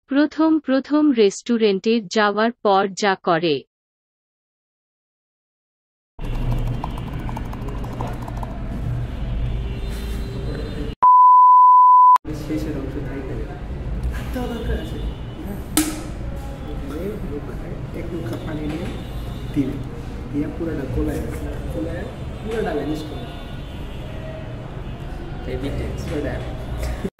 প্রথম প্রথম রেস্টুরেন্টে যাওয়ার পর যা করে। শেষের অংশ থাকে দরকার আছে। এক মুখা পানি নিয়ে দিবে, দিয়ে পুরোটা গোলায় পুরোটা ম্যানেজ করে।